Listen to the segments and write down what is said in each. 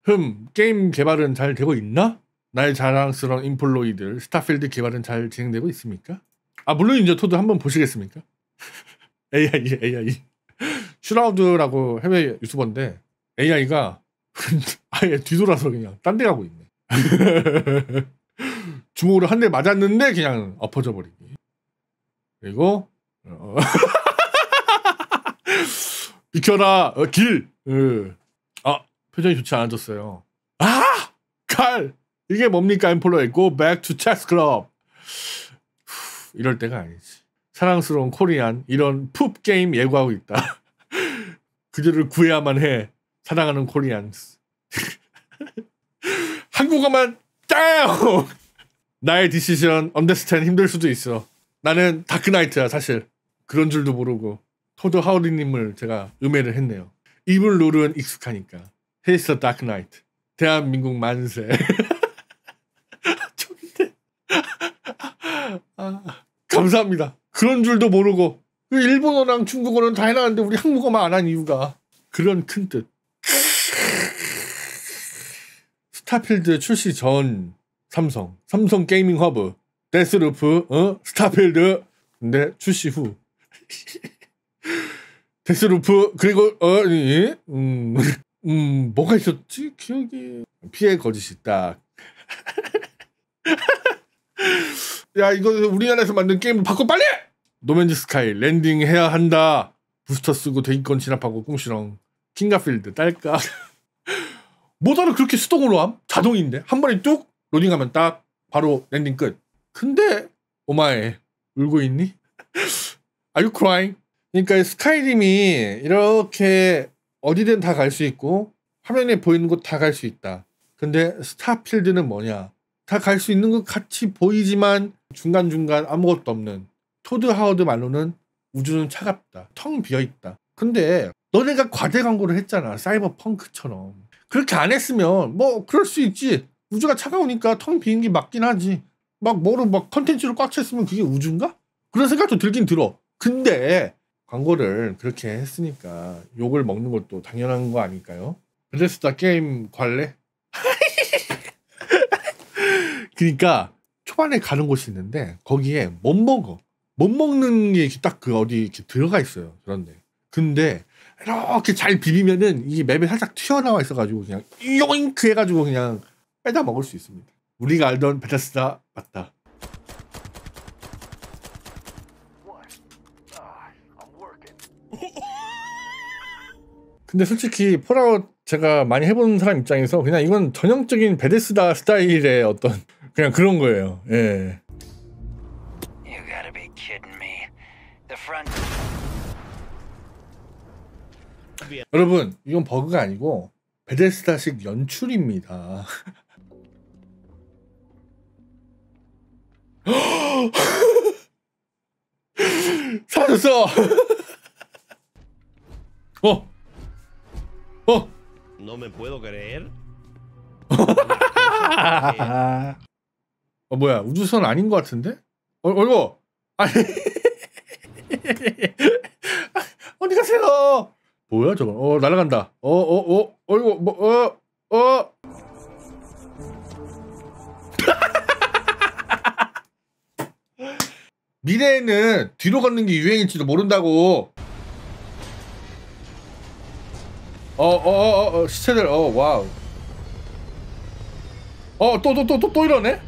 게임 개발은 잘 되고 있나? 나의 자랑스러운 인플로이들 스타필드 개발은 잘 진행되고 있습니까? 아 물론 이제 토드 한번 보시겠습니까? AI 슈라우드라고 해외 유튜버인데 AI가 아예 뒤돌아서 그냥 딴 데 가고 있네. 주먹으로 한 대 맞았는데 그냥 엎어져 버리기. 그리고 비켜라 길. 아 표정이 좋지 않아졌어요. 아 칼 이게 뭡니까 엠플로이 Go back to chess club. 이럴 때가 아니지. 사랑스러운 코리안 이런 풋 게임 예고하고 있다. 그들을 구해야만 해. 사랑하는 코리안스. 한국어만 짱! 나의 디시전 언더스탠 힘들 수도 있어. 나는 다크나이트야 사실. 그런 줄도 모르고 토드 하우리님을 제가 음해를 했네요. 이블 룰은 익숙하니까. 헤이스 다크나이트. 대한민국 만세. 좋은데. 감사합니다. 그런 줄도 모르고 일본어랑 중국어는 다 해놨는데 우리 한국어만 안 한 이유가 그런 큰 뜻. 스타필드 출시 전 삼성 게이밍 허브 데스루프 스타필드 근데 출시 후 데스루프 그리고 뭐가 있었지? 기억이 피해 거짓이 딱. 야 이거 우리나라에서 만든 게임을 바꿔 빨리! 노맨즈 스카이 랜딩 해야 한다. 부스터 쓰고 대기권 진압하고 꽁시렁. 킹가필드 딸까. 뭐다를 그렇게 수동으로 함? 자동인데 한 번에 뚝 로딩하면 딱 바로 랜딩 끝. 근데 오마에 울고 있니? Are you crying? 그러니까 스카이림이 이렇게 어디든 다 갈 수 있고 화면에 보이는 곳 다 갈 수 있다. 근데 스타필드는 뭐냐? 다 갈 수 있는 것 같이 보이지만 중간중간 아무것도 없는 토드 하워드 말로는 우주는 차갑다. 텅 비어있다. 근데 너네가 과대 광고를 했잖아. 사이버펑크처럼. 그렇게 안 했으면 뭐 그럴 수 있지. 우주가 차가우니까 텅 비인 게 맞긴 하지. 막 뭐로 막 컨텐츠로 꽉 찼으면 그게 우주인가? 그런 생각도 들긴 들어. 근데 광고를 그렇게 했으니까 욕을 먹는 것도 당연한 거 아닐까요? 베데스다 게임 관례? 그러니까 초반에 가는 곳이 있는데 거기에 못 먹는 게 딱 그 어디 이렇게 들어가 있어요. 그런데 근데 이렇게 잘 비비면은 이게 맵에 살짝 튀어나와 있어가지고 그냥 요잉크 해가지고 그냥 빼다 먹을 수 있습니다. 우리가 알던 베데스다 맞다. 근데 솔직히 폴아웃 제가 많이 해본 사람 입장에서 그냥 이건 전형적인 베데스다 스타일의 어떤 그냥 그런 거예요. 예. 여러분 이건 버그가 아니고 베데스다식 연출입니다. 사줬어. No me puedo creer. 뭐야 우주선 아닌 것 같은데? 이거 아니 어디 가세요? 뭐야 저거? 날아간다. 이거 미래에는 뒤로 걷는 게 유행일지도 모른다고. 시체들 와우. 또 이러네.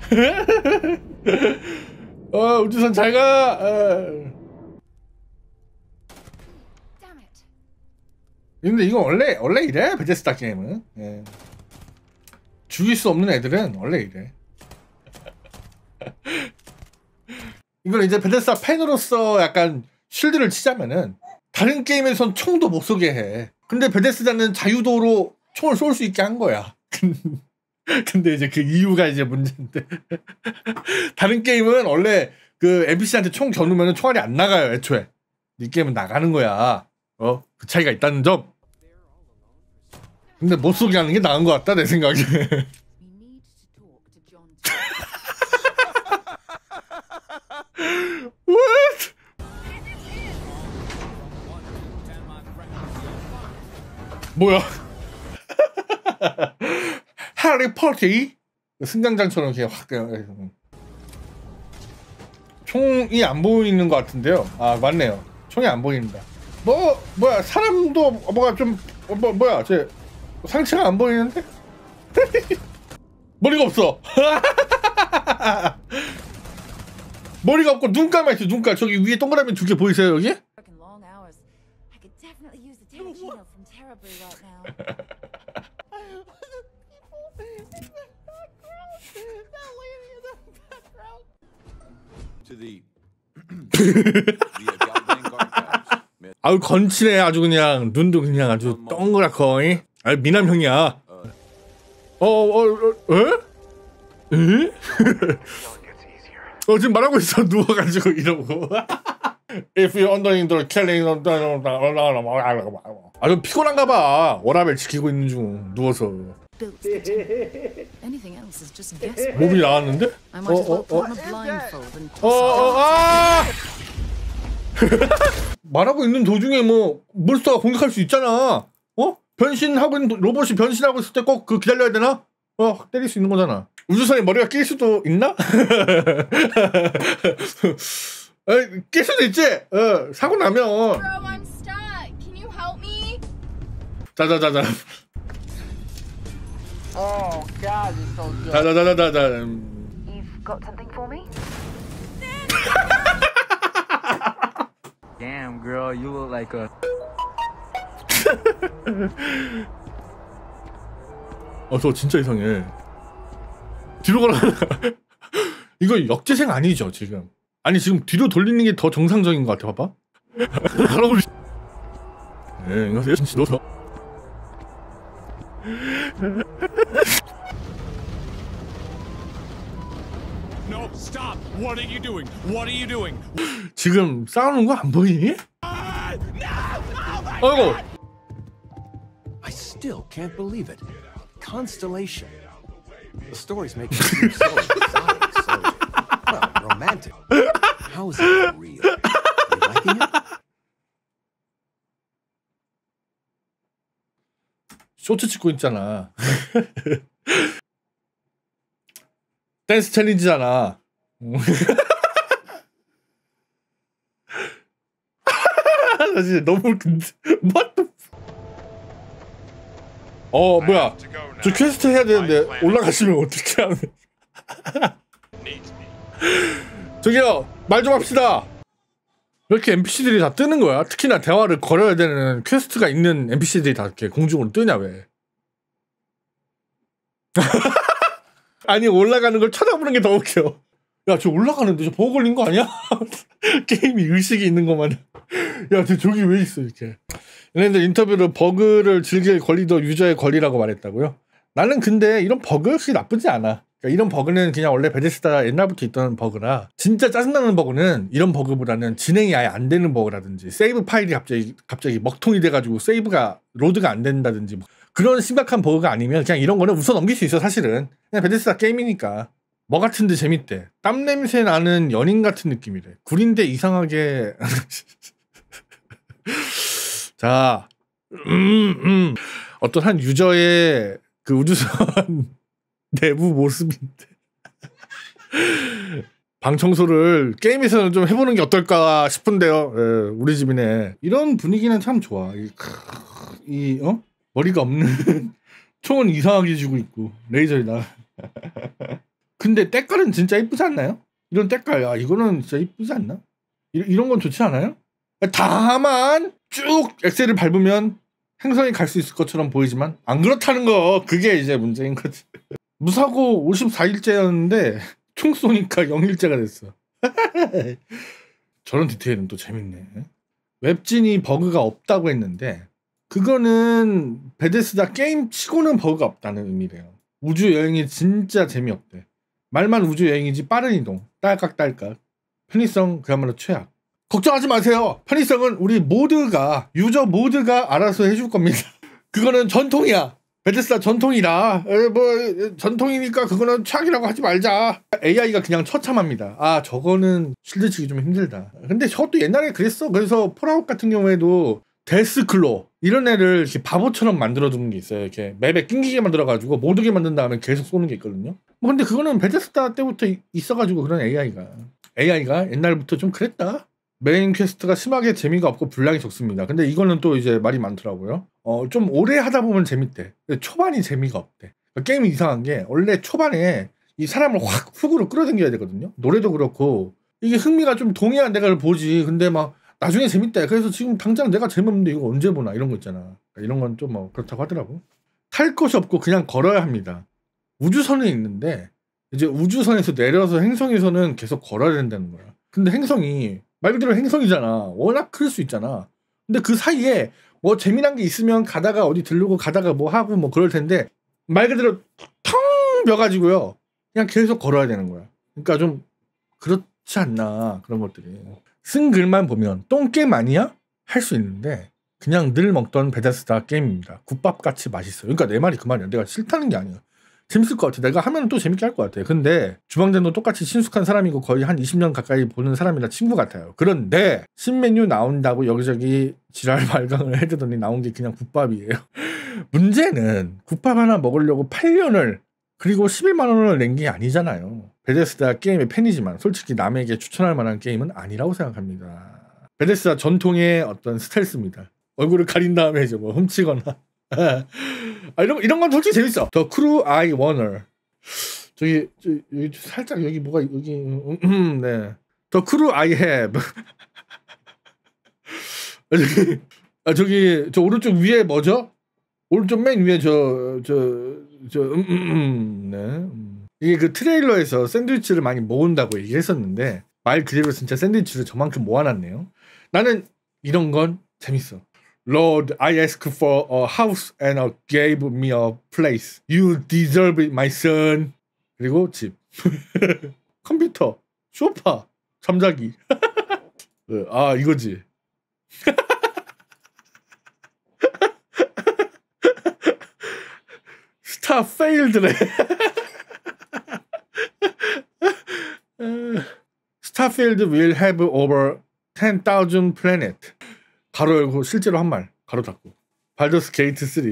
우주선 잘 가. 근데 이거 원래 이래 베데스다 게임은. 예. 죽일 수 없는 애들은 원래 이래. 이걸 이제 베데스다 팬으로서 약간 쉴드를 치자면은 다른 게임에선 총도 못 쏘게 해. 근데 베데스다는 자유도로 총을 쏠 수 있게 한 거야. 근데 이제 그 이유가 이제 문제인데. 다른 게임은 원래 그 NPC한테 총 겨누면 총알이 안 나가요 애초에. 이 게임은 나가는 거야. 그 차이가 있다는 점. 근데 못 쏘게 하는 게 나은 것 같다 내 생각에. What? 뭐야? 파리포티 승강장처럼 이렇게 확 총이 안 보이는 것 같은데요. 아 맞네요. 총이 안 보인다. 뭐야 사람도 뭐가 좀 뭐야 제 상체가 안 보이는데 머리가 없어. 머리가 없고 눈깔만 있어. 눈깔 저기 위에 동그라미 2개 보이세요 여기? 아유 건치네 아주 그냥 눈도 그냥 아주 동그랗고 아유 미남 형이야. 에? 지금 말하고 있어 누워가지고 이러고. If you're wondering the killing 아주 피곤한가 봐. 워라벨 지키고 있는 중 누워서. 몸이 나왔는데? 말하고 있는 도중에 뭐 몬스터가 공격할 수 있잖아. 변신하고 있는 로봇이 변신하고 있을 때 꼭 그 기다려야 되나? 확 때릴 수 있는 거잖아. 우주선에 머리가 낄 수도 있나? 낄 수도 있지. 사고 나면. 자자자자. Oh God, you're so good. 자자자자자. You've got something for me? Damn, girl, you look like a. 저 진짜 이상해. 뒤로 가라. 이거 역재생 아니죠 지금? 아니 지금 뒤로 돌리는 게 더 정상적인 것 같아. 봐봐. 네, 이거 진짜 넣어서. No, stop! What are you doing? What are you doing? 지금 싸우는 거 안 보이니? 아이고. I still can't believe it. Constellation. The stories make it seem so exotic, so well, romantic. How is it real? You liking it? 쇼츠 찍고 있잖아. 댄스 챌린지잖아. 나 진짜 너무 웃긴데. 뭐야? 저 퀘스트 해야 되는데 올라가시면 어떻게 하면? 저기요, 말 좀 합시다. 왜 이렇게 NPC들이 다 뜨는 거야? 특히나 대화를 걸어야 되는 퀘스트가 있는 NPC들이 다 이렇게 공중으로 뜨냐 왜? 아니 올라가는 걸 쳐다보는 게 더 웃겨. 야, 저 올라가는데 저 버그 걸린 거 아니야? 게임이 의식이 있는 것만. 야, 저기 왜 있어 이렇게. 얘네들 인터뷰로 버그를 즐길 권리도 유저의 권리라고 말했다고요? 나는 근데 이런 버그 역시 나쁘지 않아. 그러니까 이런 버그는 그냥 원래 베데스다 옛날부터 있던 버그라, 진짜 짜증나는 버그는 이런 버그보다는 진행이 아예 안 되는 버그라든지 세이브 파일이 갑자기 먹통이 돼가지고 세이브가 로드가 안 된다든지 뭐 그런 심각한 버그가 아니면 그냥 이런 거는 웃어 넘길 수 있어. 사실은 그냥 베데스다 게임이니까. 뭐 같은데 재밌대. 땀 냄새 나는 연인 같은 느낌이래. 구린데 이상하게. 자, 어떤 한 유저의 그 우주선 내부 모습인데 방 청소를 게임에서는 좀 해보는 게 어떨까 싶은데요. 예, 우리 집이네. 이런 분위기는 참 좋아. 머리가 없는 총은 이상하게 쥐고 있고 레이저에다. 근데 때깔은 진짜 이쁘지 않나요? 이런 때깔, 야 이거는 진짜 이쁘지 않나? 이런 건 좋지 않아요? 다만 쭉 엑셀을 밟으면 행성에 갈 수 있을 것처럼 보이지만 안 그렇다는 거, 그게 이제 문제인 거지. 무사고 54일째였는데 총 쏘니까 0일째가 됐어. 저런 디테일은 또 재밌네. 웹진이 버그가 없다고 했는데 그거는 베데스다 게임 치고는 버그가 없다는 의미래요. 우주 여행이 진짜 재미없대. 말만 우주 여행이지 빠른 이동, 딸깍딸깍. 편의성 그야말로 최악. 걱정하지 마세요. 편의성은 우리 모두가, 유저 모두가 알아서 해줄 겁니다. 그거는 전통이야. 베데스다 전통이라. 뭐 전통이니까 그거는 최악이라고 하지 말자. AI가 그냥 처참합니다. 아, 저거는 실드 치기 좀 힘들다. 근데 저것도 옛날에 그랬어. 그래서 폴아웃 같은 경우에도 데스클로, 이런 애를 이렇게 바보처럼 만들어두는 게 있어요. 이렇게 맵에 낑기게 만들어가지고 못 오게 만든 다음에 계속 쏘는 게 있거든요. 뭐 근데 그거는 베데스다 때부터 있어가지고 그런 AI가 옛날부터 좀 그랬다. 메인 퀘스트가 심하게 재미가 없고 분량이 적습니다. 근데 이거는 또 이제 말이 많더라고요. 좀 오래 하다 보면 재밌대. 근데 초반이 재미가 없대. 그러니까 게임이 이상한 게 원래 초반에 이 사람을 확 훅으로 끌어당겨야 되거든요. 노래도 그렇고 이게 흥미가 좀 동해야 내가 보지. 근데 막 나중에 재밌대. 그래서 지금 당장 내가 재미없는데 이거 언제 보나 이런 거 있잖아. 그러니까 이런 건 좀 뭐 그렇다고 하더라고. 탈 것이 없고 그냥 걸어야 합니다. 우주선은 있는데 이제 우주선에서 내려서 행성에서는 계속 걸어야 된다는 거야. 근데 행성이 말 그대로 행성이잖아. 워낙 클 수 있잖아. 근데 그 사이에 뭐 재미난 게 있으면 가다가 어디 들르고 가다가 뭐 하고 뭐 그럴 텐데 말 그대로 텅 비어가지고요. 그냥 계속 걸어야 되는 거야. 그러니까 좀 그렇지 않나 그런 것들이. 쓴 글만 보면 똥게임 아니야? 할 수 있는데 그냥 늘 먹던 베데스다 게임입니다. 국밥같이 맛있어요. 그러니까 내 말이 그 말이야. 내가 싫다는 게 아니야. 재밌을 것 같아. 내가 하면 또 재밌게 할 것 같아. 근데 주방장도 똑같이 친숙한 사람이고 거의 한 20년 가까이 보는 사람이라 친구 같아요. 그런데 신메뉴 나온다고 여기저기 지랄 발광을 해두더니 나온 게 그냥 국밥이에요. 문제는 국밥 하나 먹으려고 8년을 그리고 11만 원을 낸 게 아니잖아요. 베데스다 게임의 팬이지만 솔직히 남에게 추천할 만한 게임은 아니라고 생각합니다. 베데스다 전통의 어떤 스텔스입니다. 얼굴을 가린 다음에 이제 뭐 훔치거나 이런 건 솔직히 재밌어. 더 크루 아이 워너 여기 살짝 여기 뭐가 여기 네. 더 크루 아이 헵 저기 저 오른쪽 위에 뭐죠? 오른쪽 맨 위에 네. 이게 그 트레일러에서 샌드위치를 많이 모은다고 얘기했었는데 말 그대로 진짜 샌드위치를 저만큼 모아놨네요. 나는 이런 건 재밌어. Lord, I ask for a house and gave me a place. You deserve it, my son. 그리고 집, 컴퓨터, 소파, 잠자기. 아 이거지. 스타 페일드래. Starfield will have over 10,000 planet. 가로 열고 실제로 한 말 가로 닫고. 발더스 게이트 3.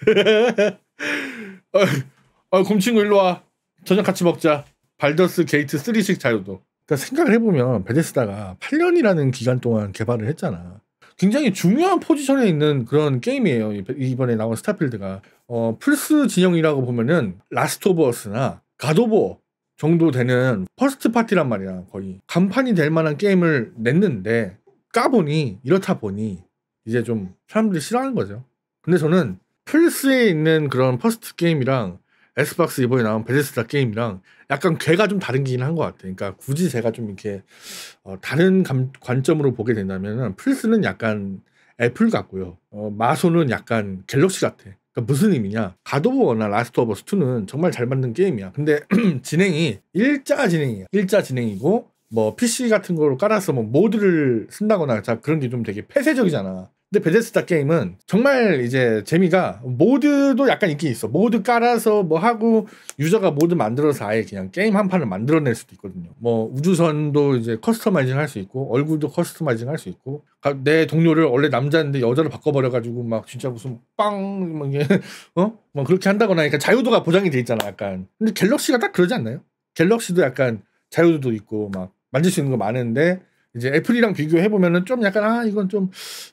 곰친구 일로 와. 저녁 같이 먹자. 발더스 게이트 3식 자유도. 그러니까 생각을 해보면 베데스다가 8년이라는 기간 동안 개발을 했잖아. 굉장히 중요한 포지션에 있는 그런 게임이에요. 이번에 나온 스타필드가. 플스 진영이라고 보면은 라스트 오브 어스나 갓 오브 워 정도 되는 퍼스트 파티란 말이야. 거의 간판이 될 만한 게임을 냈는데 까보니 이렇다 보니 이제 좀 사람들이 싫어하는 거죠. 근데 저는 플스에 있는 그런 퍼스트 게임이랑 엑스박스 이번에 나온 베데스다 게임이랑 약간 궤가 좀 다른 게긴 한 것 같아. 그러니까 굳이 제가 좀 이렇게 다른 관점으로 보게 된다면 플스는 약간 애플 같고요. 마소는 약간 갤럭시 같아. 그러니까 무슨 의미냐? 갓 오브 워나 라스트 오브 어스 2는 정말 잘 만든 게임이야. 근데 진행이 일자 진행이야. 일자 진행이고 뭐 PC 같은 거로 깔아서 뭐 모드를 쓴다거나 그런 게 좀 되게 폐쇄적이잖아. 근데 베데스다 게임은 정말 이제 재미가 모드도 약간 있긴 있어. 모드 깔아서 뭐 하고 유저가 모드 만들어서 아예 그냥 게임 한 판을 만들어낼 수도 있거든요. 뭐 우주선도 이제 커스터마이징 할 수 있고 얼굴도 커스터마이징 할 수 있고 내 동료를 원래 남자인데 여자로 바꿔버려가지고 막 진짜 무슨 빵 막 이게 뭐 그렇게 한다거나 그러니까 자유도가 보장이 돼 있잖아 약간. 근데 갤럭시가 딱 그러지 않나요? 갤럭시도 약간 자유도도 있고 막 만질 수 있는 거 많은데 이제 애플이랑 비교해 보면은 좀 약간 이건 좀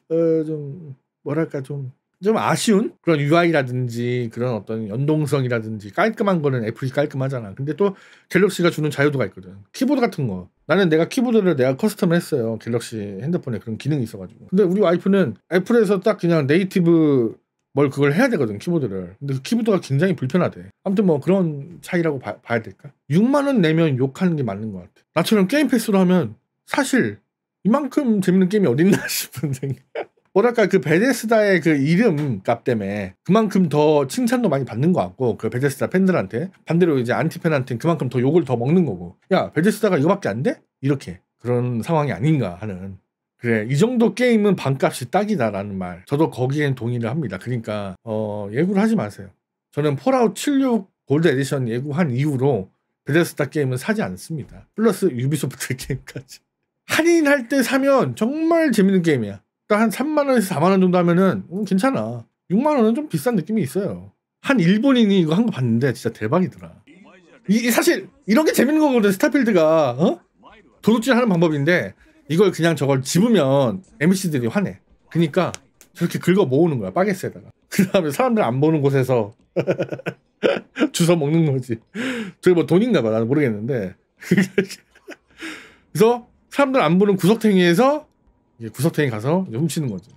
뭐랄까 좀 아쉬운 그런 UI라든지 그런 어떤 연동성이라든지 깔끔한 거는 애플이 깔끔하잖아. 근데 또 갤럭시가 주는 자유도가 있거든. 키보드 같은 거. 나는 내가 키보드를 내가 커스텀 했어요. 갤럭시 핸드폰에 그런 기능이 있어가지고. 근데 우리 와이프는 애플에서 딱 그냥 네이티브 뭘 그걸 해야 되거든 키보드를. 근데 그 키보드가 굉장히 불편하대. 아무튼 뭐 그런 차이라고 봐야 될까? 6만 원 내면 욕하는 게 맞는 것 같아. 나처럼 게임 패스로 하면 사실 이만큼 재밌는 게임이 어딨나 싶은 생각. 뭐랄까 그 베데스다의 그 이름 값 때문에 그만큼 더 칭찬도 많이 받는 것 같고 그 베데스다 팬들한테 반대로 이제 안티팬한테는 그만큼 더 욕을 더 먹는 거고 야 베데스다가 이거밖에 안 돼? 이렇게 그런 상황이 아닌가 하는. 그래 이 정도 게임은 반값이 딱이다라는 말 저도 거기엔 동의를 합니다. 그러니까 예고를 하지 마세요. 저는 폴아웃 76 골드 에디션 예고한 이후로 베데스다 게임은 사지 않습니다. 플러스 유비소프트 게임까지. 할인할 때 사면 정말 재밌는 게임이야. 딱 한 3만 원에서 4만 원 정도 하면은 괜찮아. 6만 원은 좀 비싼 느낌이 있어요. 한 일본인이 이거 한 거 봤는데 진짜 대박이더라. 이 사실 이런 게 재밌는 거거든. 스타필드가 도둑질하는 방법인데 이걸 그냥 저걸 집으면 NPC들이 화내. 그러니까 저렇게 긁어 모으는 거야, 바게스에다가. 그 다음에 사람들 안 보는 곳에서 주워 먹는 거지. 저게 뭐 돈인가 봐, 나는 모르겠는데. 그래서 사람들 안 보는 구석탱이에서 구석탱이 가서 훔치는 거지.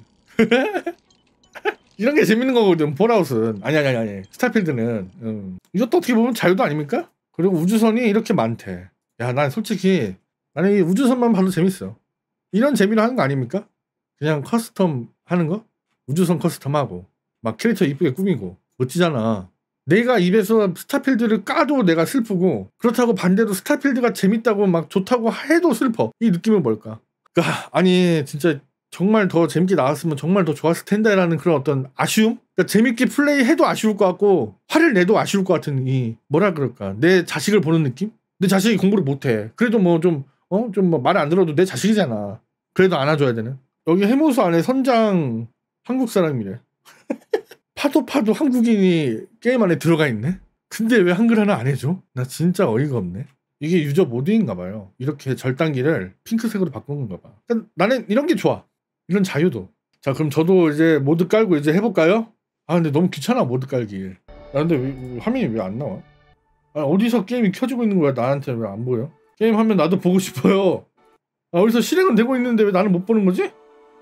이런 게 재밌는 거거든. 폴아웃은 아니 스타필드는 이것도 어떻게 보면 자유도 아닙니까? 그리고 우주선이 이렇게 많대. 야, 난 솔직히 나는 이 우주선만 봐도 재밌어. 이런 재미로 하는 거 아닙니까? 그냥 커스텀 하는 거? 우주선 커스텀하고 막 캐릭터 이쁘게 꾸미고 멋지잖아. 내가 입에서 스타필드를 까도 내가 슬프고, 그렇다고 반대로 스타필드가 재밌다고 막 좋다고 해도 슬퍼. 이 느낌은 뭘까? 그러니까 아니 진짜 정말 더 재밌게 나왔으면 정말 더 좋았을 텐데라는 그런 어떤 아쉬움? 그러니까 재밌게 플레이해도 아쉬울 것 같고 화를 내도 아쉬울 것 같은 이 뭐라 그럴까, 내 자식을 보는 느낌? 내 자식이 공부를 못해. 그래도 뭐 좀 뭐 말 안 들어도 내 자식이잖아. 그래도 안아줘야 되는. 여기 해무소 안에 선장 한국 사람이래. 파도 한국인이 게임 안에 들어가 있네? 근데 왜 한글 하나 안 해줘? 나 진짜 어이가 없네. 이게 유저 모드인가 봐요. 이렇게 절단기를 핑크색으로 바꾸는 건가 봐. 그러니까 나는 이런 게 좋아. 이런 자유도. 자, 그럼 저도 이제 모드 깔고 이제 해볼까요? 아, 근데 너무 귀찮아, 모드 깔기. 아, 근데 화면이 왜 안 나와? 아, 어디서 게임이 켜지고 있는 거야? 나한테 왜 안 보여? 게임 하면 나도 보고 싶어요. 아, 어디서 실행은 되고 있는데 왜 나는 못 보는 거지?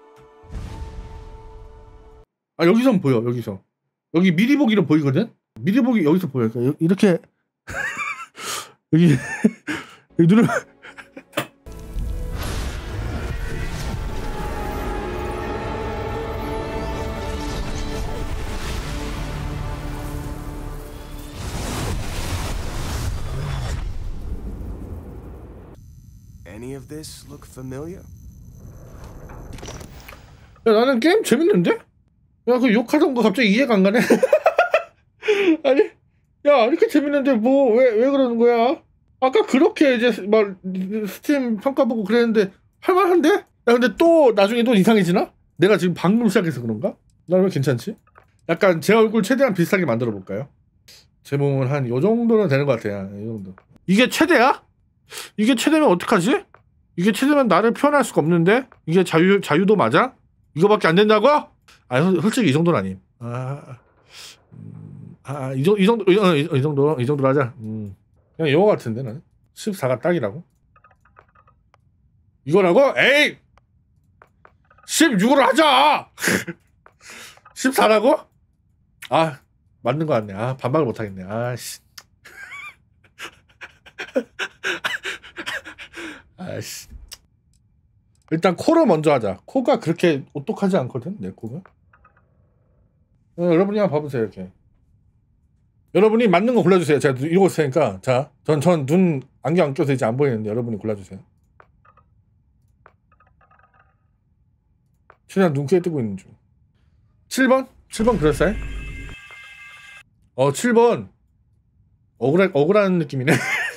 아, 여기선 보여, 여기서. 여기 미리 보기로 보이거든? 미리 보기 여기서 보여. 그러니까 이렇게 여기 누르면 Any of this look familiar? 야, 나는 게임 재밌는데? 야, 그 욕하던 거 갑자기 이해가 안 가네? 아니, 야, 이렇게 재밌는데 뭐, 왜 그러는 거야? 아까 그렇게 이제 막 스팀 평가 보고 그랬는데 할만한데? 야, 근데 또 나중에 또 이상해지나? 내가 지금 방금 시작해서 그런가? 나 왜 괜찮지? 약간 제 얼굴 최대한 비슷하게 만들어 볼까요? 제 몸은 한 요 정도는 되는 것 같아요. 이 정도. 이게 최대야? 이게 최대면 어떡하지? 이게 최대면 나를 표현할 수가 없는데? 이게 자유도 맞아? 이거밖에 안 된다고? 아, 솔직히 이 정도는 아님. 이 정도로 하자. 그냥 이거 같은데 나는 14가 딱이라고. 이거라고? 에이, 16으로 하자. 14라고? 아, 맞는 거 같네. 아, 반박을 못 하겠네. 아씨. 아씨. 일단 코로 먼저 하자. 코가 그렇게 오똑하지 않거든, 내 코가. 여러분이 한번 봐보세요. 이렇게 여러분이 맞는 거 골라주세요. 제가 이러고 있으니까. 자, 전 눈 안경 안 껴서 이제 안 보이는데 여러분이 골라주세요. 최대한 눈 크게 뜨고 있는 중. 7번? 7번 그럴싸해? 7번 억울한 느낌이네.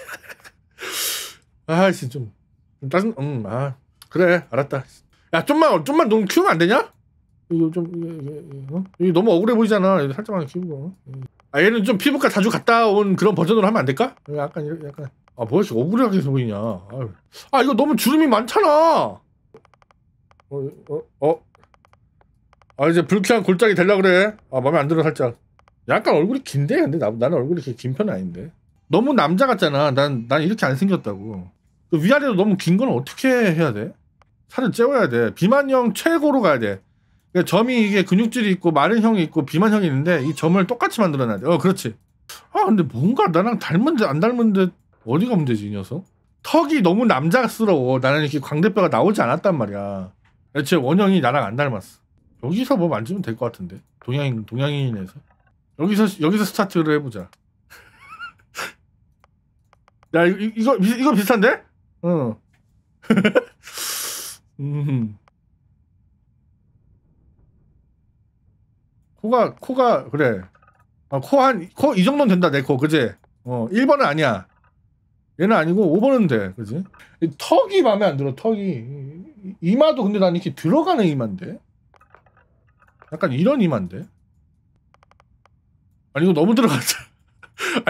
아씨, 좀 짜증. 그래, 알았다. 야, 좀만 눈 키우면 안 되냐? 이거 좀 이거 너무 억울해 보이잖아. 살짝만 키우고. 아, 얘는 좀 피부과 자주 갔다 온 그런 버전으로 하면 안 될까? 약간 아, 뭐 이렇게 억울하게 보이냐? 아, 이거 너무 주름이 많잖아. 아, 이제 불쾌한 골짜기 되려 그래. 아, 마음에 안 들어 살짝. 약간 얼굴이 긴데, 근데 나는 얼굴이 그렇게 긴 편은 아닌데. 너무 남자 같잖아. 난 이렇게 안 생겼다고. 그 위아래로 너무 긴 건 어떻게 해야 돼? 살을 째워야 돼. 비만형 최고로 가야 돼. 그러니까 점이 이게 근육질이 있고 마른 형이 있고 비만형이 있는데 이 점을 똑같이 만들어놔야 돼. 그렇지. 아, 근데 뭔가 나랑 닮은데 안 닮은데 어디가 문제지, 이 녀석? 턱이 너무 남자스러워. 나는 이렇게 광대뼈가 나오지 않았단 말이야. 제 원형이 나랑 안 닮았어. 여기서 뭐 만지면 될 것 같은데. 동양인에서. 여기서 스타트를 해보자. 야, 이거 비슷한데? 코가 그래. 코 이 정도는 된다, 내 코. 그지? 1번은 아니야. 얘는 아니고 5번은 돼. 그지? 턱이 마음에 안 들어. 턱이 이마도 근데 난 이렇게 들어가는 이마인데? 약간 이런 이마인데? 아니 이거 너무 들어갔어. 아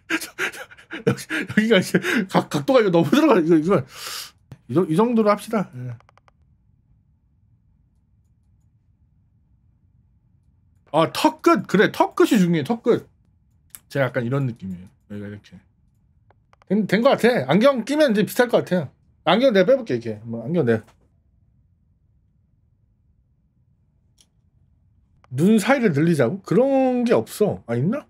여기가 이게 각도가 이거 너무 들어가. 이 정도로 합시다. 예. 아 턱 끝. 그래 턱 끝이 중요해. 턱 끝. 제가 약간 이런 느낌이에요. 여기가 이렇게 된 것 같아. 안경 끼면 이제 비슷할 것 같아요. 안경 내가 빼볼게. 이렇게 뭐 안경 내가 눈 사이를 늘리자고? 그런 게 없어. 아 있나?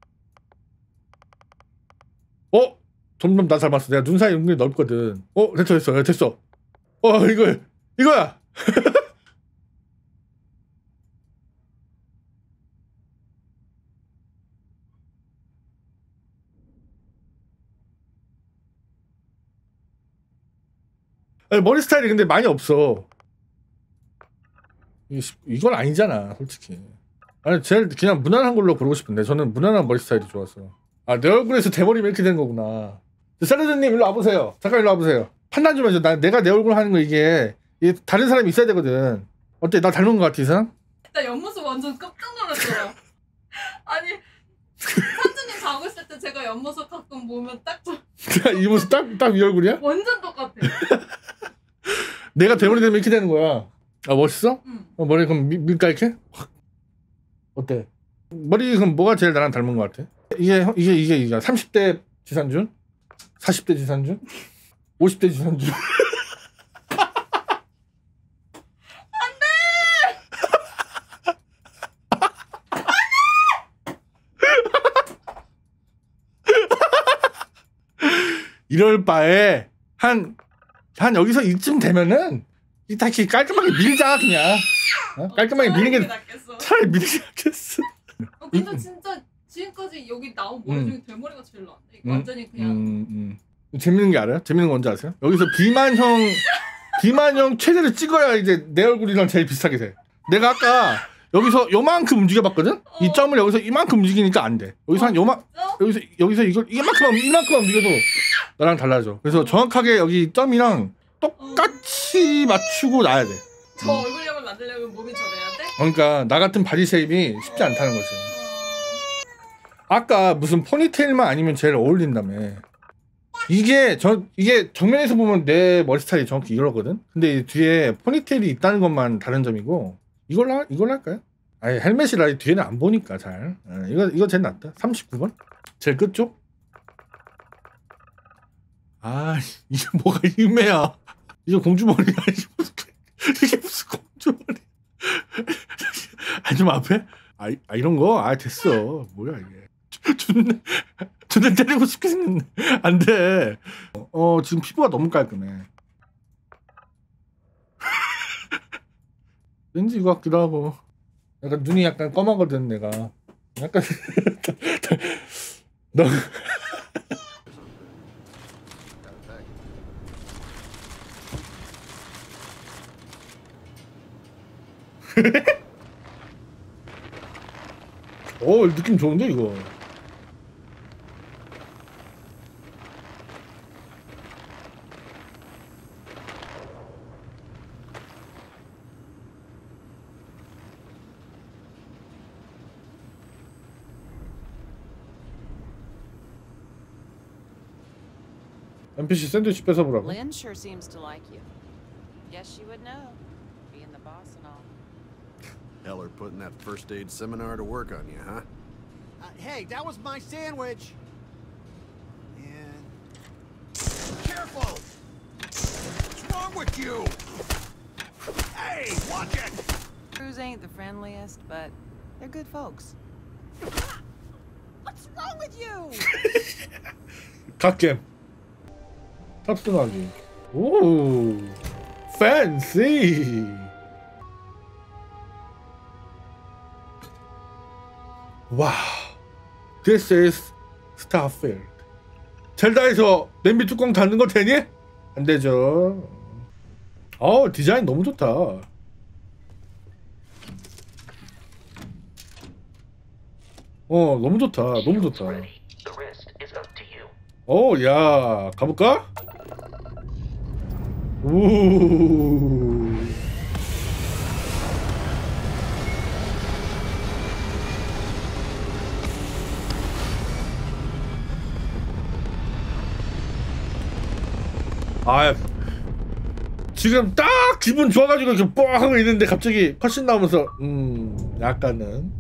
점점 나 닮았어. 내가 눈 사이 은근히 넓거든. 됐어. 됐어. 이거야. 아니, 머리 스타일이 근데 많이 없어. 이건 아니잖아, 솔직히. 아니, 제일 그냥 무난한 걸로 고르고 싶은데 저는 무난한 머리 스타일이 좋아서. 아, 내 얼굴에서 대머리면 이렇게 된 거구나. 샐러드님 일로 와보세요. 잠깐 일로 와보세요. 판단 좀 해줘. 내가 내 얼굴 하는 거 이게 다른 사람이 있어야 되거든. 어때? 나 닮은 거 같아, 이 사람? 나 옆모습 완전 깜짝 놀랐어요. 아니 선주님 자고 있을 때 제가 옆모습 가끔 보면 딱 이 모습 딱 이 얼굴이야? 완전 똑같아. 내가 대머리 되면 이렇게 되는 거야. 아 멋있어? 응. 머리 그럼 밀까 이렇게? 확. 어때? 머리 그럼 뭐가 제일 나랑 닮은 거 같아? 이게 30대 지산준? 40대 지산준? 50대 지산준? 이럴 바에 한 여기서 이쯤 되면은 다시 깔끔하게 밀자 그냥. 깔끔하게 미는 게 낫겠어. 차라리 미는 게 낫겠어. 근데 진짜 지금까지 여기 나온 머리 중에 대머리가 제일 나은데 이거 완전히 그냥 재밌는 게 알아요? 재밌는 거 뭔지 아세요? 여기서 비만형 최대를 찍어야 이제 내 얼굴이랑 제일 비슷하게 돼. 내가 아까 여기서 요만큼 움직여봤거든? 이 점을 여기서 이만큼 움직이니까 안 돼. 여기서 한 여기서 이걸 이만큼만 움직여도 나랑 달라져. 그래서 정확하게 여기 점이랑 똑같이 맞추고 놔야 돼. 저 얼굴형을 만들려면 몸이 저래야 돼? 그러니까 나 같은 바디 쉐입이 쉽지 않다는 거지. 아까 무슨 포니테일만 아니면 제일 어울린다며. 이게 정면에서 보면 내 머리 스타일이 정확히 이러거든? 근데 뒤에 포니테일이 있다는 것만 다른 점이고 이걸로 할까요? 아니 헬멧이라 뒤에는 안 보니까 잘. 이거 제일 낫다. 39번? 제일 끝쪽? 아 이게 뭐가 유매야. 이게 공주머리야. 이게 무슨 공주머리. 아니 좀 앞에? 이런 거? 됐어. 뭐야 이게. 존나 때리고 싶게 생겼네. 안 돼. 지금 피부가 너무 깔끔해. 왠지 이거 같기도 하고. 약간 눈이 약간 검하거든 내가. 약간 너 느낌 좋은데 이거. NPC 샌드위치 뺏어보라고. Lynn sure seems to like you. Guess she would know, being the boss and all. Heller putting that first aid seminar to work on you, huh? Hey, that was my sandwich. And careful! What's wrong with you? Hey, watch it! Crews ain't the friendliest, but they're good folks. What's wrong with you? 갓겜. 탑승하기. 오, fancy. 와우. This is Starfield. 젤다에서 냄비 뚜껑 닫는 거 되니? 안 되죠. 디자인 너무 좋다. 너무 좋다. 너무 좋다. 야, 가볼까? 오. 아 지금 딱 기분 좋아가지고 이렇게 뻥 하고 있는데 갑자기 컷신 나오면서 약간은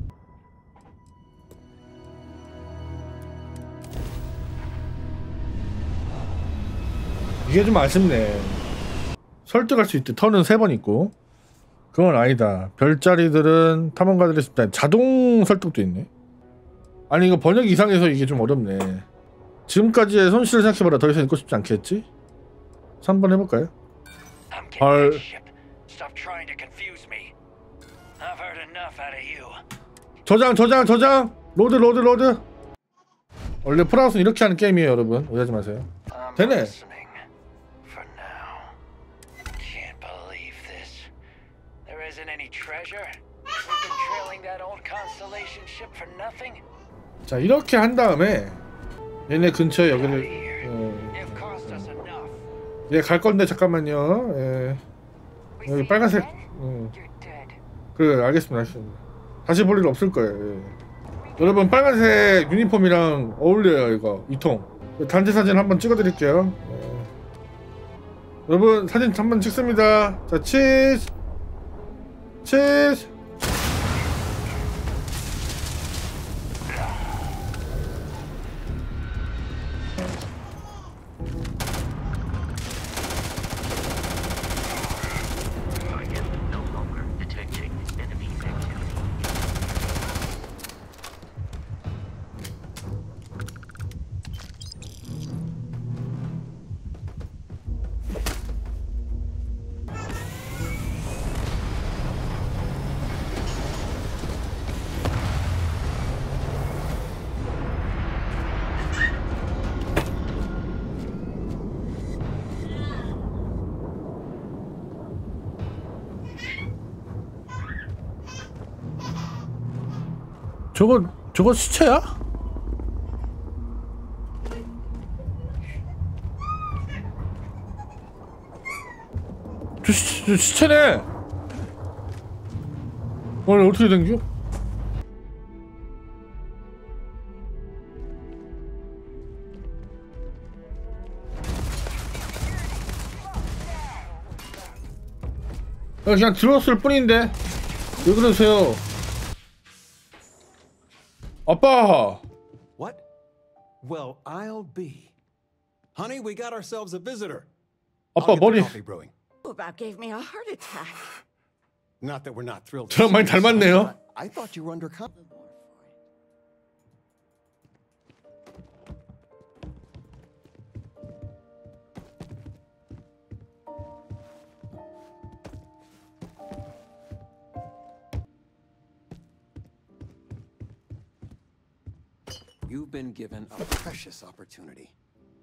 이게 좀 아쉽네. 설득할 수 있대. 턴은 3번 있고. 그건 아니다. 별자리들은 탐험가들의 습관 자동 설득도 있네. 아니 이거 번역 이상해서 이게 좀 어렵네. 지금까지의 손실을 생각해봐라. 더 이상 읽고 싶지 않겠지? 3번 해볼까요? 헐. 저장 로드. 원래 프랑스는 이렇게 하는 게임이에요 여러분. 오해하지 마세요. 되네. 자 이렇게 한 다음에 얘네 근처에 여기를 얘 갈 건데 잠깐만요. 여기 빨간색 그래 알겠습니다. 다시 볼 일 없을 거예요. 여러분 빨간색 유니폼이랑 어울려요 이거 이통. 단체 사진 한번 찍어드릴게요. 여러분 사진 한번 찍습니다. 자 치즈. 저거 시체야? 저 시체네. 오늘 어떻게 된겨? 그냥 들었을 뿐인데 왜 그러세요? 아빠. What? Well, I'll be. Honey, we got ourselves a visitor. 아빠 머리. About gave me a heart attack. Not that we're not thrilled. 저랑 많이 닮았네요. I thought you were under You've been given a precious opportunity.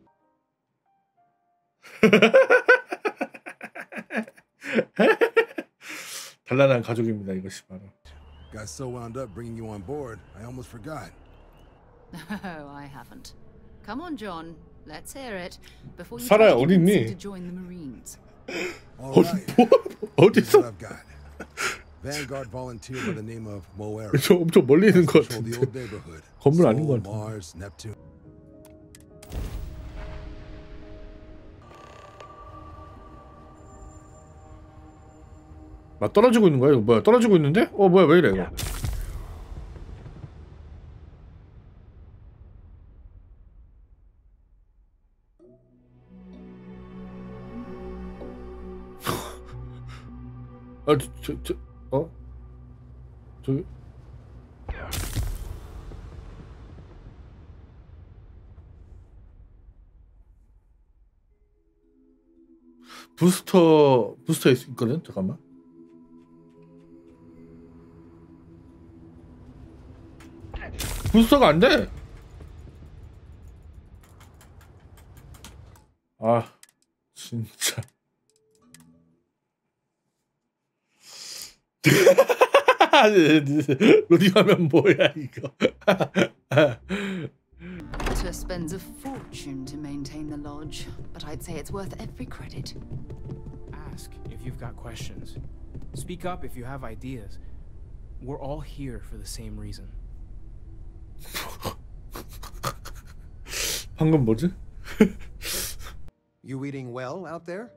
단란한 가족입니다 이것이 바로. Got so wound up bringing you on board, I almost forgot. No, I haven't. Come on, John. Let's hear it before you 살아야 어딨니? to join the Marines. 어디서? I've got Vanguard volunteer by the name of Moera. 저 엄청 멀리 있는 것 Control the 같은데. old neighborhood. 건물 아닌 것 Sol, 같은데. Mars, Neptune. 막 떨어지고 있는 거야? 이거 뭐야? 떨어지고 있는데? 뭐야 왜 이래 이거? 저기 부스터 있거든? 잠깐만. 부스터가 안 돼. 아, 진짜. 로딩 하면 뭐야 이거. Potter spends a fortune to maintain the lodge, but I'd say it's worth every credit. Ask if you've got questions. Speak up if you have ideas. We're all here for the same reason. 방금 뭐지? You eating well out there?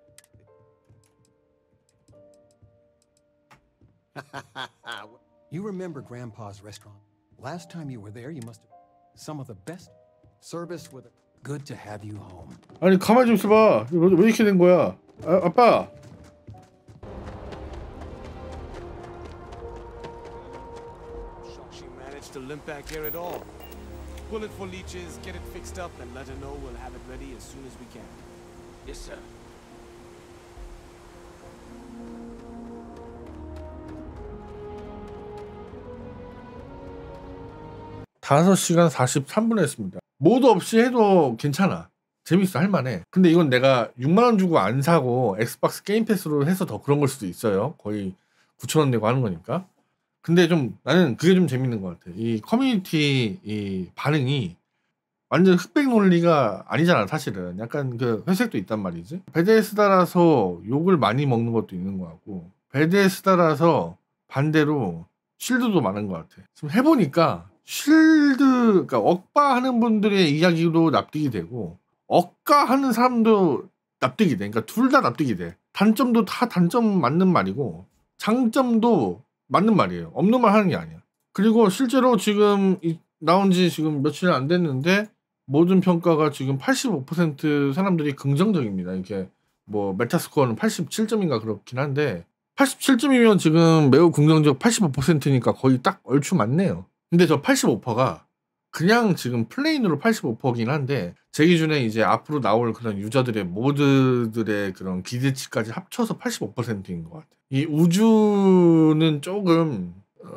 You remember Grandpa's restaurant? Last time you were there, you must have some of the best service with it. Good to have you home. 아니 가만히 좀 있어봐. 왜 이렇게 된 거야? 아빠. She managed to limp back here at all. Pull it for leeches, get it fixed up, and let her know we'll have it ready as soon as we can. Yes, sir. 5시간 43분 했습니다. 모드 없이 해도 괜찮아. 재밌어, 할만해. 근데 이건 내가 6만원 주고 안 사고 엑스박스 게임 패스로 해서 더 그런 걸 수도 있어요. 거의 9,000원 내고 하는 거니까. 근데 좀 나는 그게 좀 재밌는 것 같아. 이 커뮤니티 이 반응이 완전 흑백 논리가 아니잖아, 사실은. 약간 그 회색도 있단 말이지. 베데스다라서 욕을 많이 먹는 것도 있는 것 같고, 베데스다라서 반대로 쉴드도 많은 것 같아. 지금 해보니까 쉴드, 그러니까 억바하는 분들의 이야기도 납득이 되고 억가하는 사람도 납득이 돼. 그러니까 둘 다 납득이 돼. 단점도 다 단점 맞는 말이고 장점도 맞는 말이에요. 없는 말 하는 게 아니야. 그리고 실제로 지금 나온 지 지금 며칠 안 됐는데 모든 평가가 지금 85% 사람들이 긍정적입니다. 이렇게 뭐 메타스코어는 87점인가 그렇긴 한데 87점이면 지금 매우 긍정적 85%니까 거의 딱 얼추 맞네요. 근데 저 85%가 그냥 지금 플레인으로 85%긴 한데 제 기준에 이제 앞으로 나올 그런 유저들의 모드들의 그런 기대치까지 합쳐서 85%인 것 같아요. 이 우주는 조금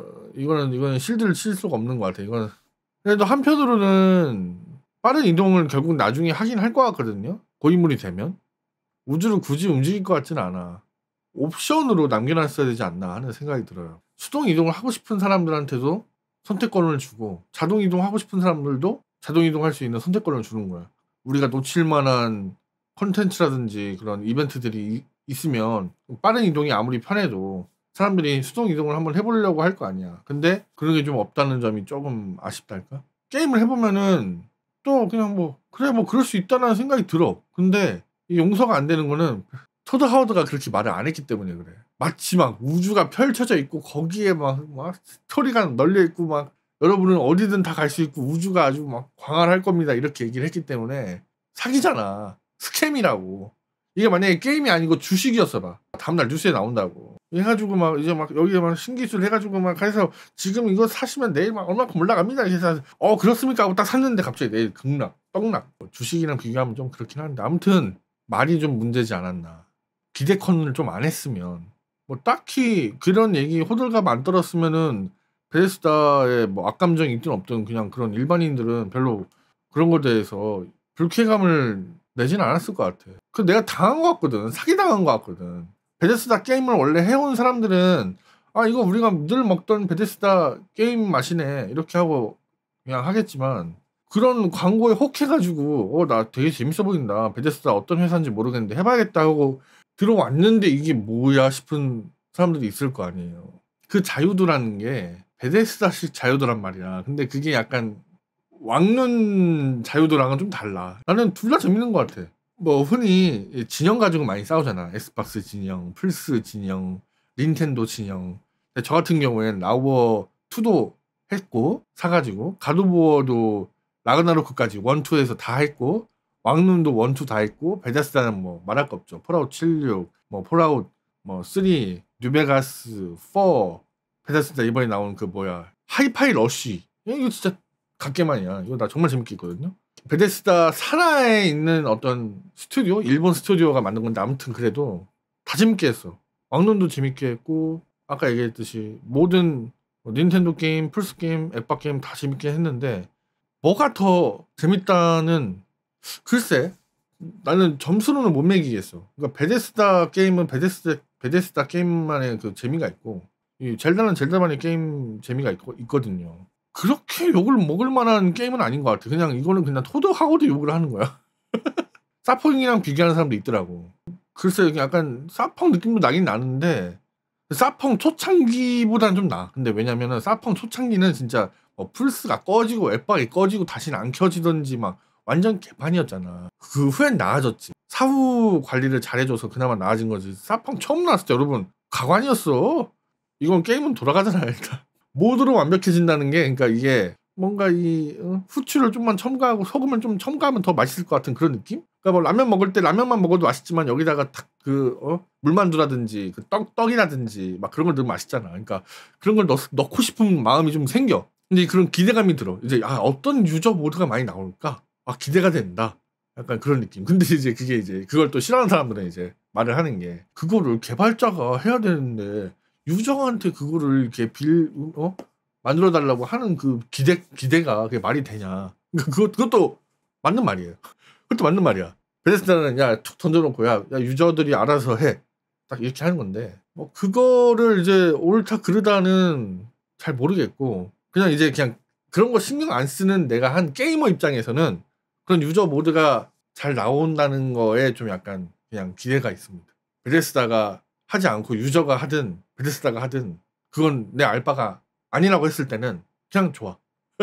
이거는 실드를 칠 수가 없는 것 같아요. 이거는 그래도 한편으로는 빠른 이동을 결국 나중에 하긴 할 것 같거든요. 고인물이 되면 우주를 굳이 움직일 것 같지는 않아. 옵션으로 남겨놨어야 되지 않나 하는 생각이 들어요. 수동 이동을 하고 싶은 사람들한테도 선택권을 주고 자동 이동하고 싶은 사람들도 자동 이동할 수 있는 선택권을 주는 거야. 우리가 놓칠 만한 콘텐츠라든지 그런 이벤트들이 있으면 빠른 이동이 아무리 편해도 사람들이 수동 이동을 한번 해보려고 할 거 아니야. 근데 그런 게 좀 없다는 점이 조금 아쉽달까? 게임을 해보면은 또 그냥 뭐 그래 뭐 그럴 수 있다는 생각이 들어. 근데 이 용서가 안 되는 거는 토드 하워드가 그렇게 말을 안 했기 때문에 그래. 마치 막 우주가 펼쳐져 있고 거기에 막 스토리가 널려 있고 막 여러분은 어디든 다 갈 수 있고 우주가 아주 막 광활할 겁니다 이렇게 얘기를 했기 때문에 사기잖아. 스캠이라고. 이게 만약에 게임이 아니고 주식이었어 봐. 다음날 뉴스에 나온다고. 해가지고 막 이제 막 여기에 막 신기술 해가지고 막 해서 지금 이거 사시면 내일 막 얼마큼 올라갑니다. 그래서 그렇습니까 하고 딱 샀는데 갑자기 내일 급락, 떡락. 주식이랑 비교하면 좀 그렇긴 한데 아무튼 말이 좀 문제지 않았나. 기대컨을 좀 안 했으면 뭐 딱히 그런 얘기 호들갑 안 떨었으면은 베데스다의 뭐 악감정이 있든 없든 그냥 그런 일반인들은 별로 그런 거에 대해서 불쾌감을 내지는 않았을 것 같아. 그 내가 당한 것 같거든. 사기당한 것 같거든. 베데스다 게임을 원래 해온 사람들은 이거 우리가 늘 먹던 베데스다 게임 맛이네 이렇게 하고 그냥 하겠지만 그런 광고에 혹해가지고 나 되게 재밌어 보인다. 베데스다 어떤 회사인지 모르겠는데 해봐야겠다 하고 들어왔는데 이게 뭐야 싶은 사람들이 있을 거 아니에요. 그 자유도라는 게 베데스다식 자유도란 말이야. 근데 그게 약간 왕눈 자유도랑은 좀 달라. 나는 둘 다 재밌는 것 같아. 뭐 흔히 진영 가지고 많이 싸우잖아. 엑스박스 진영, 플스 진영, 닌텐도 진영. 저 같은 경우에는 라우어 2도 했고 사가지고 갓 오브 워도 라그나로크까지 1, 2에서 다 했고 왕눈도 1, 2 다 했고 베데스다는 뭐 말할 거 없죠. 폴아웃 76, 뭐 폴아웃 뭐 3, 뉴베가스 4, 베데스다 이번에 나온 그 뭐야 하이파이 러쉬. 이거 진짜 갓게임이야. 이거 나 정말 재밌게 했거든요. 베데스다 산하에 있는 어떤 스튜디오, 일본 스튜디오가 만든 건데 아무튼 그래도 다 재밌게 했어. 왕눈도 재밌게 했고 아까 얘기했듯이 모든 닌텐도 게임, 플스 게임, 엑박 게임 다 재밌게 했는데 뭐가 더 재밌다는 글쎄 나는 점수로는 못 매기겠어. 그러니까 베데스다 게임은 베데스다 게임만의 그 재미가 있고 이 젤다는 젤다만의 게임 재미가 있거든요. 그렇게 욕을 먹을 만한 게임은 아닌 것 같아. 그냥 이거는 그냥 토드하고도 욕을 하는 거야. 사펑이랑 비교하는 사람도 있더라고. 글쎄 약간 사펑 느낌도 나긴 나는데 사펑 초창기보다는 좀 나. 근데 왜냐면은 사펑 초창기는 진짜 플스가 꺼지고 앱박이 꺼지고 다시는 안 켜지던지 막 완전 개판이었잖아. 그 후엔 나아졌지. 사후 관리를 잘해줘서 그나마 나아진 거지. 사펑 처음 나왔을 때 여러분 가관이었어. 이건 게임은 돌아가잖아. 일단 모드로 완벽해진다는 게 그러니까 이게 뭔가 이 후추를 좀만 첨가하고 소금을 좀 첨가하면 더 맛있을 것 같은 그런 느낌? 그러니까 뭐 라면 먹을 때 라면만 먹어도 맛있지만 여기다가 딱 물만두라든지 그 떡이라든지 막 그런 걸 넣으면 맛있잖아. 그러니까 그런 걸 넣고 싶은 마음이 좀 생겨. 근데 그런 기대감이 들어. 이제 어떤 유저 모드가 많이 나올까? 기대가 된다. 약간 그런 느낌. 근데 이제 그게 이제 그걸 또 싫어하는 사람들은 이제 말을 하는 게 그거를 개발자가 해야 되는데 유저한테 그거를 이렇게 만들어 달라고 하는 그 기대가 그게 말이 되냐? 그러니까 그것도 맞는 말이에요. 그것도 맞는 말이야. 베데스다는 툭 던져놓고 유저들이 알아서 해. 딱 이렇게 하는 건데 뭐 그거를 이제 옳다 그르다는 잘 모르겠고 그냥 그런 거 신경 안 쓰는 내가 한 게이머 입장에서는 그런 유저 모드가 잘 나온다는 거에 좀 약간 그냥 기대가 있습니다. 베데스다가 하지 않고 유저가 하든 베데스다가 하든 그건 내 알바가 아니라고 했을 때는 그냥 좋아.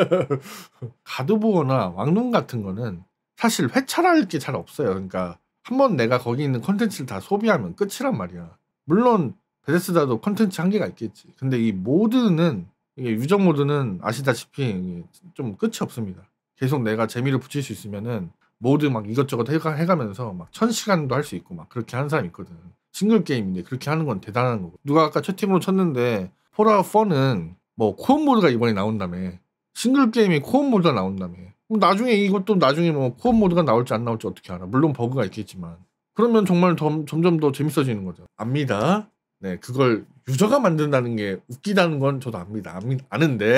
가드보어나 왕눈 같은 거는 사실 회차랄 게 잘 없어요. 그러니까 한번 내가 거기 있는 컨텐츠를 다 소비하면 끝이란 말이야. 물론 베데스다도 컨텐츠 한계가 있겠지. 근데 이 모드는 이게 유저 모드는 아시다시피 좀 끝이 없습니다. 계속 내가 재미를 붙일 수 있으면은 모드 막 이것저것 해가면서 막 1000시간도 할 수 있고 막 그렇게 하는 사람이 있거든. 싱글 게임인데 그렇게 하는 건 대단한 거고. 누가 아까 채팅으로 쳤는데 폴아웃 4는 뭐 코업 모드가 이번에 나온다며. 싱글 게임이 코업 모드가 나온다며. 그럼 나중에 뭐 코업 모드가 나올지 안 나올지 어떻게 알아. 물론 버그가 있겠지만. 그러면 정말 점점 더 재밌어지는 거죠. 압니다. 네, 그걸 유저가 만든다는 게 웃기다는 건 저도 압니다. 아는데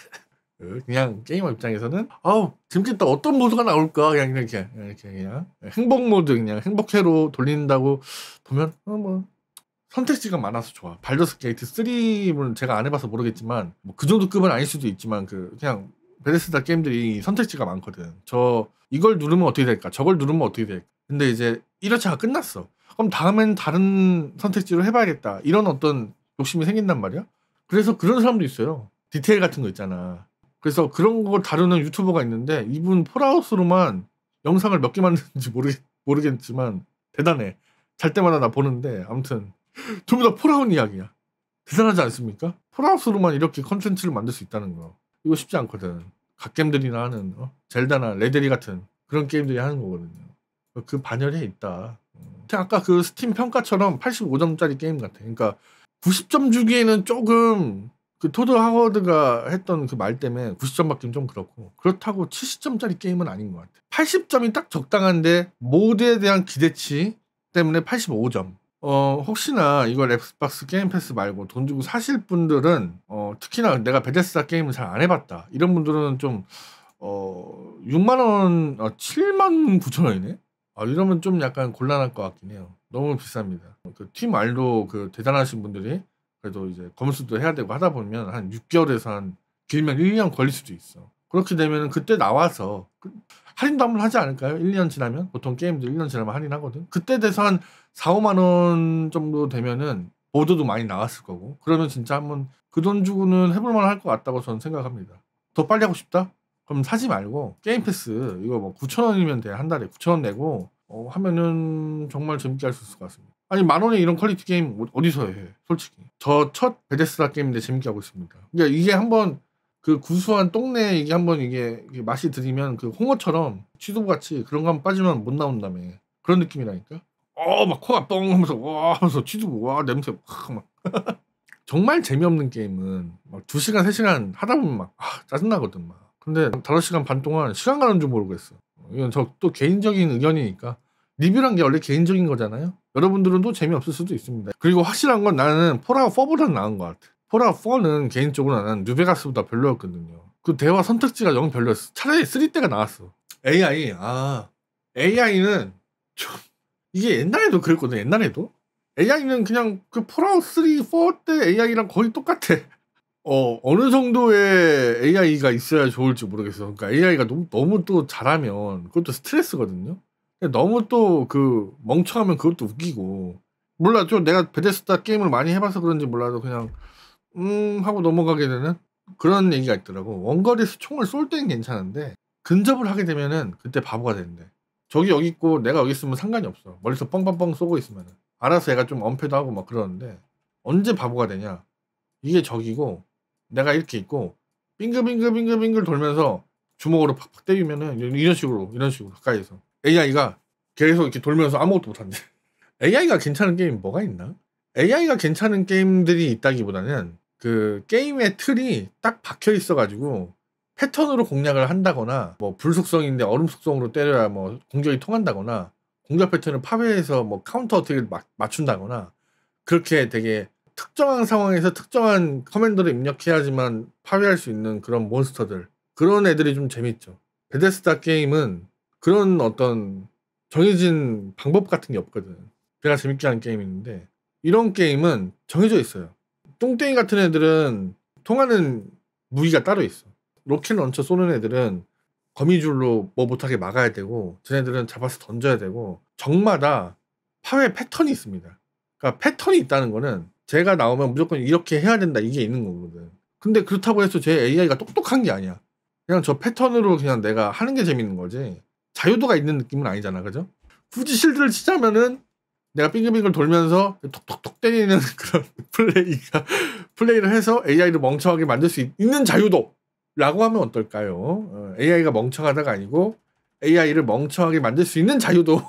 그냥 게이머 입장에서는 재밌겠다. 어떤 모드가 나올까? 그냥 이렇게 그냥 행복 모드 그냥 행복회로 돌린다고 보면 뭐 선택지가 많아서 좋아. 발더스 게이트 3는 제가 안 해봐서 모르겠지만 뭐 그 정도 급은 아닐 수도 있지만 그냥 베데스다 게임들이 선택지가 많거든. 이걸 누르면 어떻게 될까? 저걸 누르면 어떻게 될까? 근데 이제 1회차가 끝났어. 그럼 다음엔 다른 선택지로 해봐야겠다. 이런 어떤 욕심이 생긴단 말이야. 그래서 그런 사람도 있어요. 디테일 같은 거 있잖아. 그래서 그런 거 다루는 유튜버가 있는데 이분 폴아웃으로만 영상을 몇 개 만드는지 모르겠지만 대단해. 잘 때마다 나 보는데 아무튼 전부 다 폴아웃 이야기야. 대단하지 않습니까? 폴아웃으로만 이렇게 컨텐츠를 만들 수 있다는 거. 이거 쉽지 않거든. 갓겜들이나 하는 젤다나 레데리 같은 그런 게임들이 하는 거거든요. 그 반열에 있다. 아까 그 스팀 평가처럼 85점짜리 게임 같아. 그러니까 90점 주기에는 조금 그 토드 하워드가 했던 그 말 때문에 90점 받기는 좀 그렇고 그렇다고 70점짜리 게임은 아닌 것 같아. 80점이 딱 적당한데 모드에 대한 기대치 때문에 85점. 혹시나 이걸 엑스박스 게임 패스 말고 돈 주고 사실 분들은 특히나 내가 베데스다 게임을 잘 안 해봤다 이런 분들은 좀 6만원 79,000원이네. 이러면 좀 약간 곤란할 것 같긴 해요. 너무 비쌉니다. 그 팀 R도 그 대단하신 분들이 그래도 이제 검수도 해야 되고 하다 보면 한 6개월에서 한 길면 1년 걸릴 수도 있어. 그렇게 되면 그때 나와서 할인도 한번 하지 않을까요? 1년 지나면 보통 게임들 1년 지나면 할인하거든. 그때 돼서 한 4, 5만 원 정도 되면은 보드도 많이 나왔을 거고 그러면 진짜 한번 그 돈 주고는 해볼 만할 것 같다고 저는 생각합니다. 더 빨리 하고 싶다? 그럼 사지 말고 게임 패스 이거 뭐 9,000원이면 돼. 한 달에 9,000원 내고 하면은 정말 재밌게 할 수 있을 것 같습니다. 아니 10,000원에 이런 퀄리티 게임 어디서 해? 솔직히 저 첫 베데스다 게임인데 재밌게 하고 있습니다. 그러니까 이게 한번 그 구수한 똥내 이게 한번 이게 맛이 들이면 그 홍어처럼 취두부 같이 그런 거 한번 빠지면 못 나온다며. 그런 느낌이라니까. 막 코가 뻥 하면서 와 하면서 취두부 와 냄새 막 정말 재미없는 게임은 막 2시간 3시간 하다 보면 막 짜증나거든 막. 근데 5시간 반 동안 시간 가는 줄 모르겠어. 이건 저 또 개인적인 의견이니까 리뷰란 게 원래 개인적인 거잖아요. 여러분들은 또 재미없을 수도 있습니다. 그리고 확실한 건 나는 폴아웃 4보다는 나은 것 같아. 폴아웃 4는 개인적으로 나는 뉴베가스보다 별로였거든요. 그 대화 선택지가 영 별로였어. 차라리 3때가 나왔어. AI는 좀 이게 옛날에도 그랬거든. 옛날에도 AI는 그냥 그 폴아웃 3, 4 때 AI랑 거의 똑같아. 어느 정도의 AI가 있어야 좋을지 모르겠어. 그러니까 AI가 너무 또 잘하면 그것도 스트레스거든요. 너무 또 그 멍청하면 그것도 웃기고. 몰라, 좀 내가 베데스다 게임을 많이 해봐서 그런지 몰라도 그냥 하고 넘어가게 되는 그런 얘기가 있더라고. 원거리에서 총을 쏠 때는 괜찮은데 근접을 하게 되면은 그때 바보가 되는데 저기 여기 있고 내가 여기 있으면 상관이 없어. 멀리서 뻥뻥뻥 쏘고 있으면은 알아서 얘가 좀 엄폐도 하고 막 그러는데 언제 바보가 되냐? 이게 적이고 내가 이렇게 있고 빙글빙글 돌면서 주먹으로 팍팍 때리면은 이런 식으로 가까이서 AI가 계속 이렇게 돌면서 아무것도 못한대. AI가 괜찮은 게임이 뭐가 있나? AI가 괜찮은 게임들이 있다기보다는 그 게임의 틀이 딱 박혀 있어가지고 패턴으로 공략을 한다거나 뭐 불 속성인데 얼음 속성으로 때려야 뭐 공격이 통한다거나 공격 패턴을 파괴해서 뭐 카운터 어택을 맞춘다거나 그렇게 되게 특정한 상황에서 특정한 커맨더를 입력해야지만 파괴할 수 있는 그런 몬스터들 그런 애들이 좀 재밌죠. 베데스다 게임은 그런 어떤 정해진 방법 같은 게 없거든. 내가 재밌게 하는 게임이 있는데 이런 게임은 정해져 있어요. 똥땡이 같은 애들은 통하는 무기가 따로 있어. 로켓 런처 쏘는 애들은 거미줄로 뭐 못하게 막아야 되고 쟤네들은 잡아서 던져야 되고 적마다 파괴 패턴이 있습니다. 그러니까 패턴이 있다는 거는 쟤가 나오면 무조건 이렇게 해야 된다 이게 있는 거거든. 근데 그렇다고 해서 쟤 AI가 똑똑한 게 아니야. 그냥 저 패턴으로 그냥 내가 하는 게 재밌는 거지 자유도가 있는 느낌은 아니잖아. 그죠? 굳이 실드를 치자면은 내가 빙글빙글 돌면서 톡톡톡 때리는 그런 플레이를 해서 AI를 멍청하게 만들 수 있는 자유도 라고 하면 어떨까요? AI가 멍청하다가 아니고 AI를 멍청하게 만들 수 있는 자유도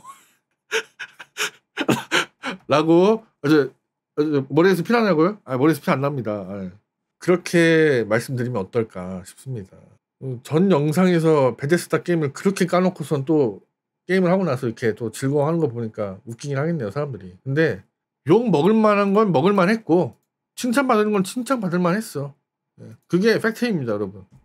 라고 머리에서 피 나냐고요? 머리에서 피 안 납니다. 그렇게 말씀드리면 어떨까 싶습니다. 전 영상에서 베데스다 게임을 그렇게 까놓고선 또 게임을 하고 나서 이렇게 또 즐거워하는 거 보니까 웃기긴 하겠네요 사람들이. 근데 욕 먹을 만한 건 먹을 만했고 칭찬받는 건 칭찬받을 만했어. 그게 팩트입니다 여러분.